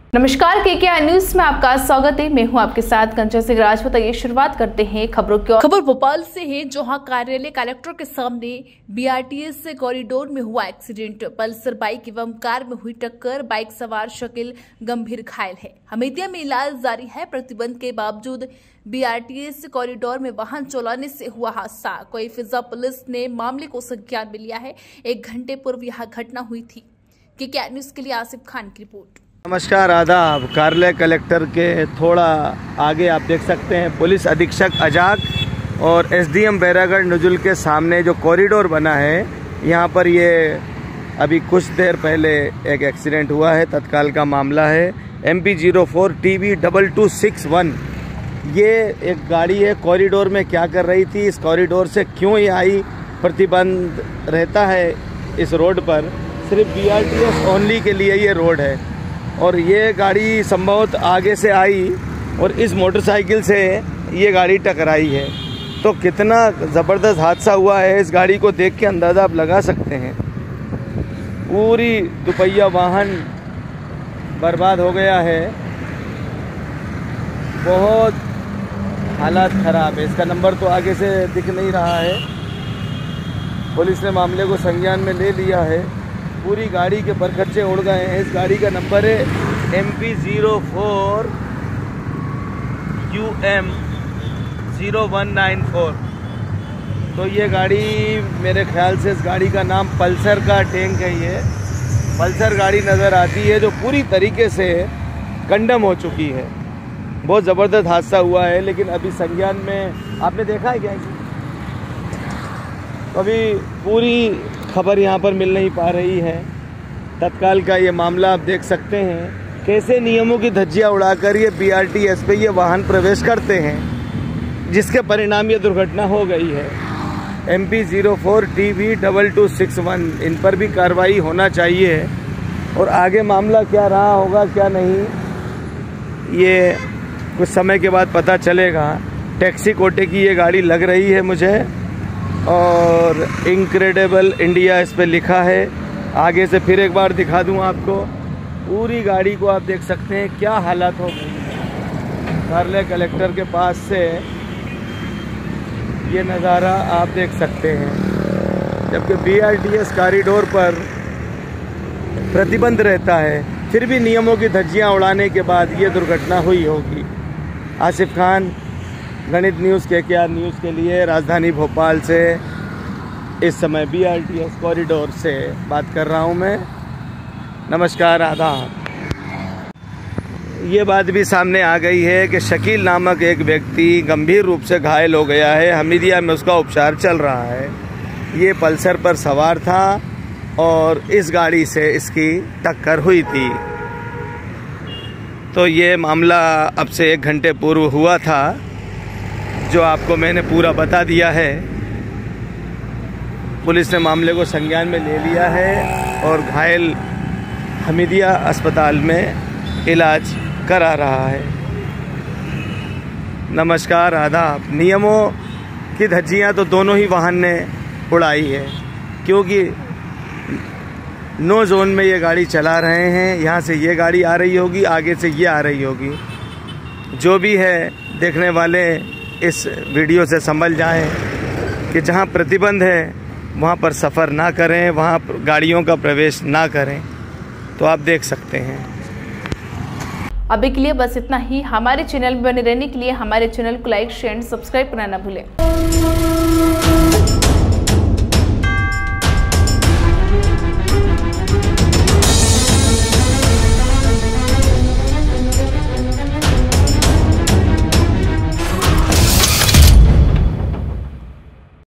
नमस्कार, KKR news में आपका स्वागत है। मैं हूं आपके साथ कंचन सिंह राजपूत। ये शुरुआत करते हैं खबरों की। खबर भोपाल से है, जहां कार्यालय कलेक्टर के सामने BRTS कॉरिडोर में हुआ एक्सीडेंट। पल्सर बाइक एवं कार में हुई टक्कर, बाइक सवार शकील गंभीर घायल है। हमीदिया में इलाज जारी है। प्रतिबंध के बावजूद BRTS कॉरिडोर में वाहन चलाने से हुआ हादसा। कोई फिजा पुलिस ने मामले को संज्ञान में लिया है। 1 घंटे पूर्व यह घटना हुई थी। KKR न्यूज के लिए आसिफ खान की रिपोर्ट। नमस्कार, आदाब। कार्यालय कलेक्टर के थोड़ा आगे आप देख सकते हैं पुलिस अधीक्षक अजाक और SDM बैरागढ़ नजुल के सामने जो कॉरिडोर बना है, यहाँ पर ये अभी कुछ देर पहले एक एक्सीडेंट हुआ है। तत्काल का मामला है। MP 04 TB 2261 ये एक गाड़ी है। कॉरिडोर में क्या कर रही थी, इस कॉरिडोर से क्यों ये आई? प्रतिबंध रहता है इस रोड पर, सिर्फ BRTS ओनली के लिए ये रोड है। और ये गाड़ी संभवतः आगे से आई और इस मोटरसाइकिल से ये गाड़ी टकराई है। तो कितना ज़बरदस्त हादसा हुआ है, इस गाड़ी को देख के अंदाज़ा आप लगा सकते हैं। पूरी दुपहिया वाहन बर्बाद हो गया है। बहुत हालात ख़राब है। इसका नंबर तो आगे से दिख नहीं रहा है। पुलिस ने मामले को संज्ञान में ले लिया है। पूरी गाड़ी के परखच्चे उड़ गए हैं। इस गाड़ी का नंबर है MP 04 UM 0194। तो ये गाड़ी, मेरे ख्याल से इस गाड़ी का नाम पल्सर का टैंक है। ये पल्सर गाड़ी नज़र आती है जो पूरी तरीके से कंडम हो चुकी है। बहुत ज़बरदस्त हादसा हुआ है, लेकिन अभी संज्ञान में आपने देखा है क्या? अभी पूरी खबर यहाँ पर मिल नहीं पा रही है। तत्काल का ये मामला आप देख सकते हैं, कैसे नियमों की धज्जियाँ उड़ाकर ये BRTS पे ये वाहन प्रवेश करते हैं, जिसके परिणाम ये दुर्घटना हो गई है। MP 04 TB 2261 इन पर भी कार्रवाई होना चाहिए। और आगे मामला क्या रहा होगा क्या नहीं, ये कुछ समय के बाद पता चलेगा। टैक्सी कोटे की ये गाड़ी लग रही है मुझे, और इनक्रेडिबल इंडिया इस पे लिखा है। आगे से फिर एक बार दिखा दूं आपको। पूरी गाड़ी को आप देख सकते हैं क्या हालत हो गई है। कार्यालय कलेक्टर के पास से ये नज़ारा आप देख सकते हैं, जबकि BRTS कॉरिडोर पर प्रतिबंध रहता है, फिर भी नियमों की धज्जियां उड़ाने के बाद ये दुर्घटना हुई होगी। आसिफ खान, गणित न्यूज़, KKR न्यूज़ के लिए राजधानी भोपाल से इस समय BRTS कॉरिडोर से बात कर रहा हूं मैं। नमस्कार, आदाब। ये बात भी सामने आ गई है कि शकील नामक एक व्यक्ति गंभीर रूप से घायल हो गया है। हमीदिया में उसका उपचार चल रहा है। ये पल्सर पर सवार था और इस गाड़ी से इसकी टक्कर हुई थी। तो ये मामला अब से 1 घंटे पूर्व हुआ था, जो आपको मैंने पूरा बता दिया है। पुलिस ने मामले को संज्ञान में ले लिया है और घायल हमीदिया अस्पताल में इलाज करा रहा है। नमस्कार, आदाब। नियमों की धज्जियां तो दोनों ही वाहन ने उड़ाई है, क्योंकि नो जोन में ये गाड़ी चला रहे हैं। यहाँ से ये गाड़ी आ रही होगी, आगे से ये आ रही होगी। जो भी है, देखने वाले इस वीडियो से समझ जाएं कि जहां प्रतिबंध है वहां पर सफ़र ना करें, वहां गाड़ियों का प्रवेश ना करें। तो आप देख सकते हैं। अभी के लिए बस इतना ही। हमारे चैनल में बने रहने के लिए हमारे चैनल को लाइक, शेयर, सब्सक्राइब करना ना भूलें।